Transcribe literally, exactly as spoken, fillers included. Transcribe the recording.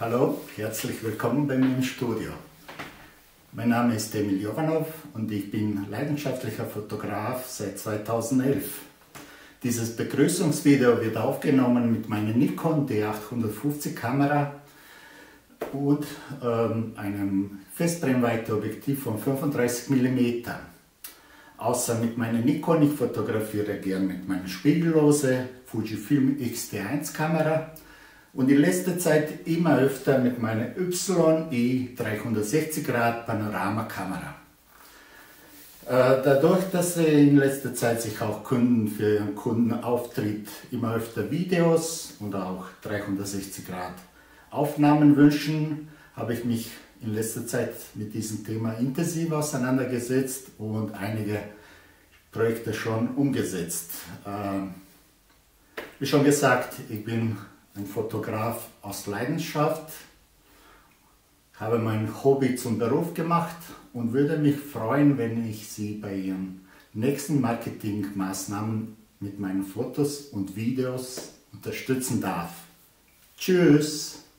Hallo, herzlich willkommen bei mir im Studio. Mein Name ist Emil Jovanov und ich bin leidenschaftlicher Fotograf seit zweitausendelf. Dieses Begrüßungsvideo wird aufgenommen mit meiner Nikon D achthundertfünfzig Kamera und ähm, einem Festbrennweite-Objektiv von fünfunddreißig Millimeter. Außer mit meiner Nikon, ich fotografiere gern mit meiner spiegellose Fujifilm X T eins Kamera und in letzter Zeit immer öfter mit meiner Y E dreihundertsechzig Grad Panoramakamera. Äh, dadurch, dass in letzter Zeit sich auch Kunden für ihren Kundenauftritt immer öfter Videos und auch dreihundertsechzig Grad Aufnahmen wünschen, habe ich mich in letzter Zeit mit diesem Thema intensiv auseinandergesetzt und einige Projekte schon umgesetzt. Äh, wie schon gesagt, ich bin ein Fotograf aus Leidenschaft, habe mein Hobby zum Beruf gemacht und würde mich freuen, wenn ich Sie bei Ihren nächsten Marketingmaßnahmen mit meinen Fotos und Videos unterstützen darf. Tschüss!